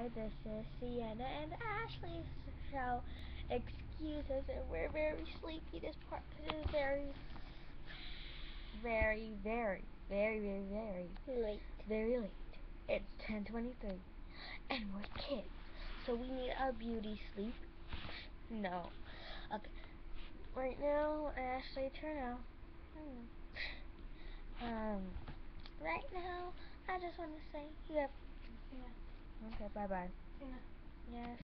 Hi, this is Sienna and Ashley's show. Excuse us, and we're very sleepy. This part is very late. It's 10:23, and we're kids, so we need our beauty sleep. No. Okay. Right now, Ashley, turn out. Right now, I just want to say you have. Yeah. Okay, bye-bye. Yeah. Yes.